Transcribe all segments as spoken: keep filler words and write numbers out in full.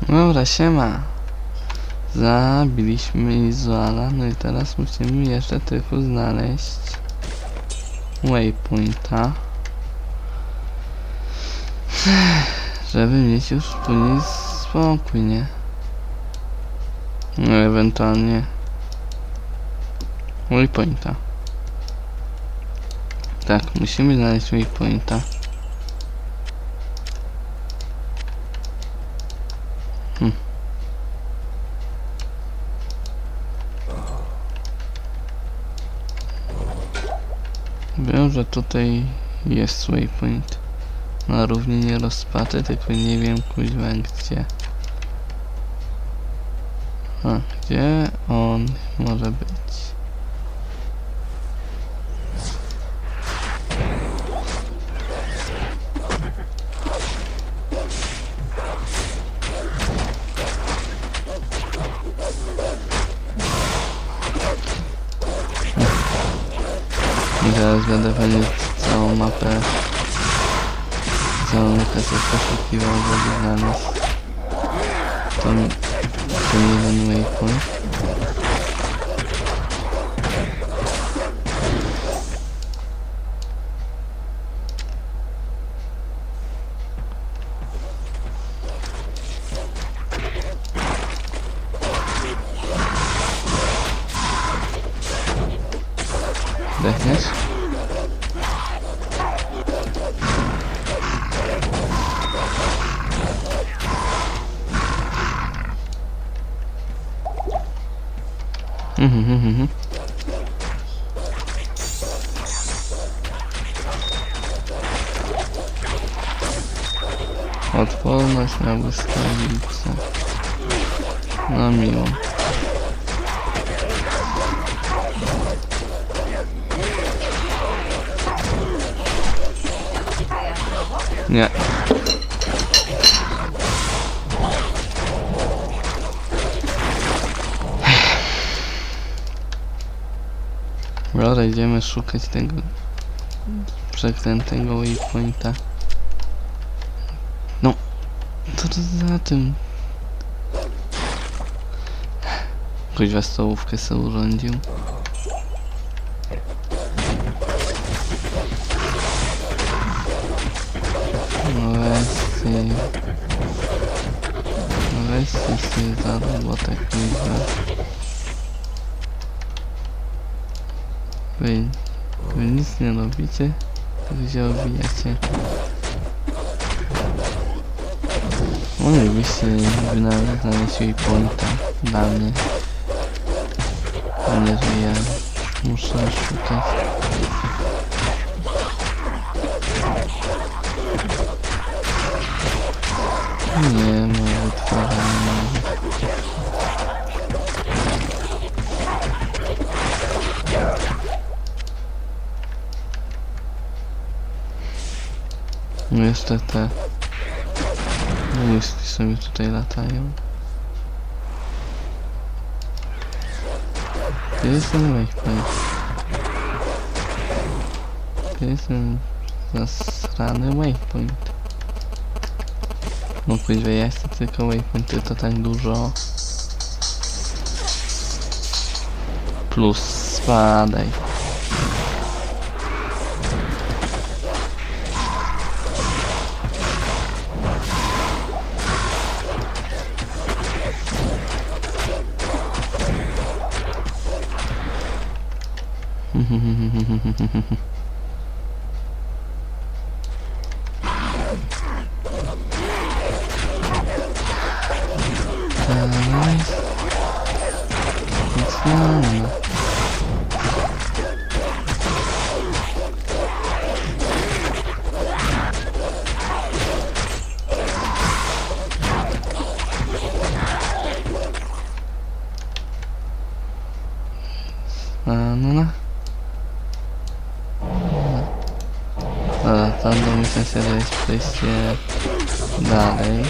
Dobra, siema. Zabiliśmy Izuala, no i teraz musimy jeszcze tylko znaleźć waypointa, żeby mieć już później spokój, nie? No ewentualnie waypointa. Tak, musimy znaleźć waypointa. Hm. Wiem, że tutaj jest waypoint na równinie rozpaczy, tylko nie wiem kuźwa gdzie. A, gdzie on może być? I teraz będę pewnie całą mapę, całą mapę poszukiwał, żeby znaleźć ten, ten jeden waypoint. Dechniesz? Mhm, mhm, mhm. Odporność na błyskawice. No miło. Nie. Dobra, idziemy szukać tego przeklętego waypointa. No, co to za tym? Kuźwa stołówkę sobie urządził. No weź się... No weź się za robotę, kuźwa. Wy, wy nic nie robicie, tylko się obijacie. Moglibyście znaleźć waypointa dla mnie. A nie, że ja muszę szukać. Nie ma wytwarzania. No jeszcze te błyski sobie tutaj latają. Gdzie jest ten waypoint? Gdzie jest ten zasrany waypoint? No kuźwa, ja chcę tylko waypointy, to tak dużo. Plus spadaj. No, no. Dobra, tam domyślam się, że jest przejście dalej.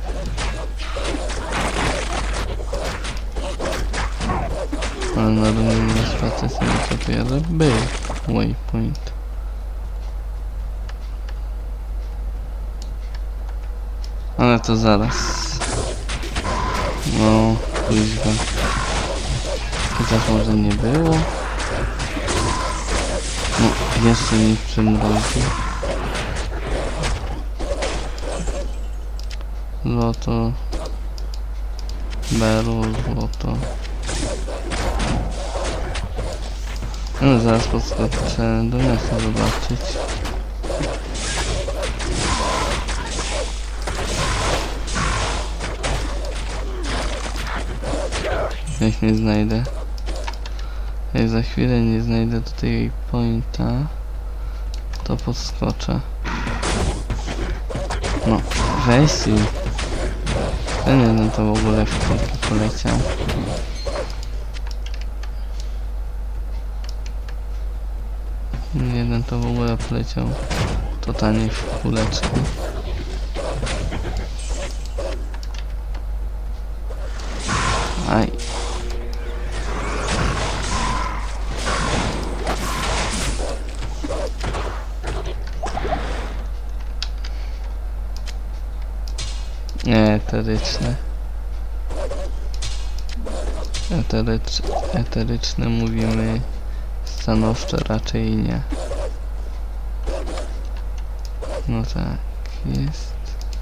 Ale na równym rozpatrzę sobie co tu jadę był waypoint. Ale to zaraz. No, kuźwa. Chociaż może nie było. No, jeszcze mi przymroził. Złoto. Beru, złoto. No, zaraz podskoczę do miasta zobaczyć. Jak nie znajdę. Jak za chwilę nie znajdę do tej pointa, to podskoczę. No, weź i... Ten jeden to w ogóle w kulki poleciał. Jeden to w ogóle poleciał totalnie w kuleczkę. Aj. Eteryczne. Eterycz, eteryczne mówimy stanowczo raczej nie. No tak, jest.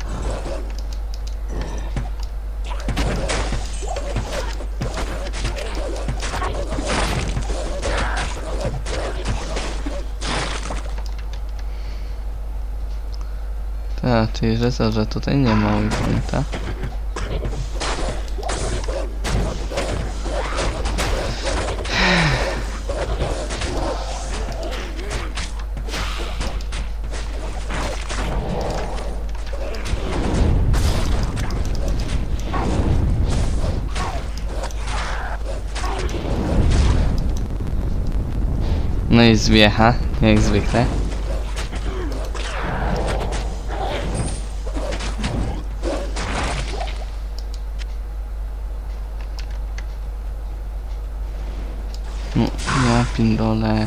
Tak, czyli że co, że tutaj nie ma weekenda. No i zwiecha, jak zwykle. No, ja pindole.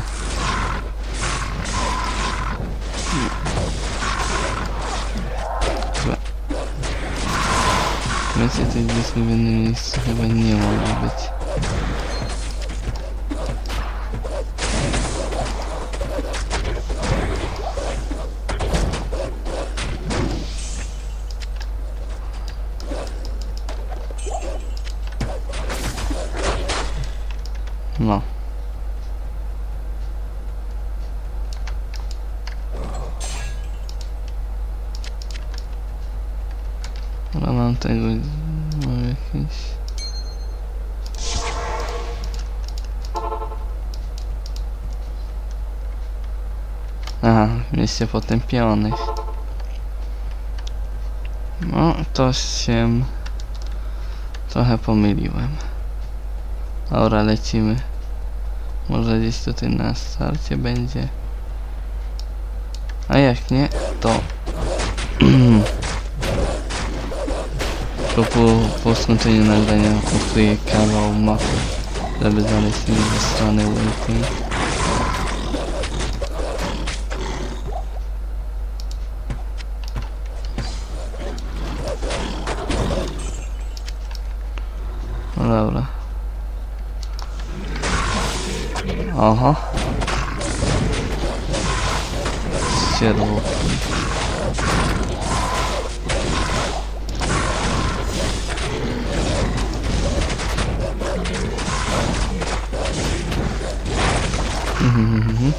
Chyba. Więcej tej dyski w jednym miejscu chyba nie może być. No. Ale mam tego, mam jakieś... Aha, w mieście potępionych. No, to się trochę pomyliłem. Dobra, lecimy. Może gdzieś tutaj na starcie będzie. A jak nie, to... to po, po skończeniu nagrania ukryję kawał mapy, żeby znaleźć mnie ze strony waiting. No dobra. Oho. Ścierło. Mhm.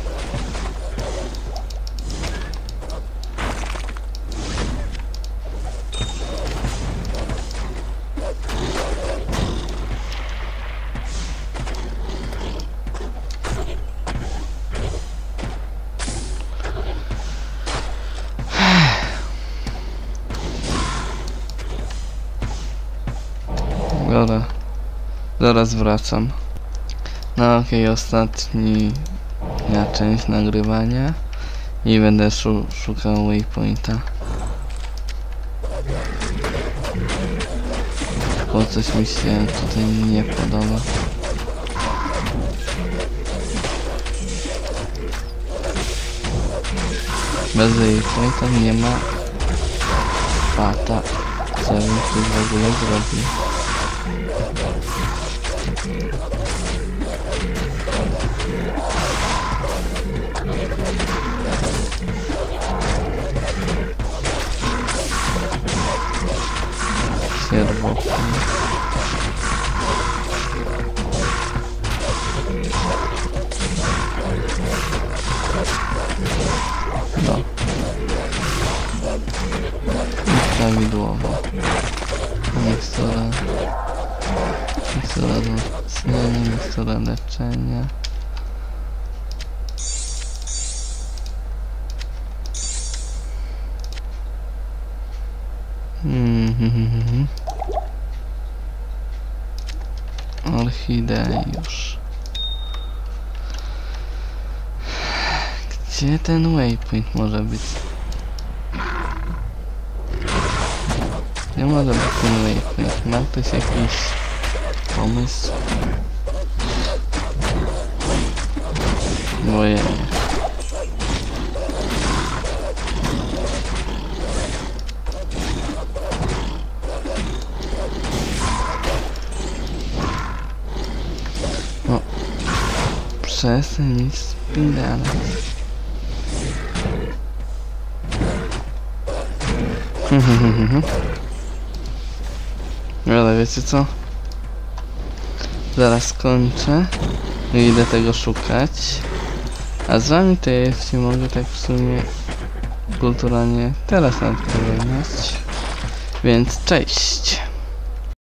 Dobra, zaraz wracam. No okej, okay, ostatnia część nagrywania i będę szu szukał waypointa. Bo coś mi się tutaj nie podoba. Bez waypointa nie ma pata, co bym tu w ogóle zrobił. Sierwo. No. I prawidłowo. Mikstura. Mikstura wzmocnienia, mikstura leczenia. Mm-hmm. Orchideusz. Gdzie ten waypoint może być? Nie może być ten waypoint. Ma ktoś jakiś pomysł? Boję mnie. O. Przestań mi spindalać. Ale wiecie co? Zaraz skończę i idę tego szukać. A z wami to ja jeszcze mogę tak w sumie kulturalnie teraz nadpowiedzieć. Więc cześć!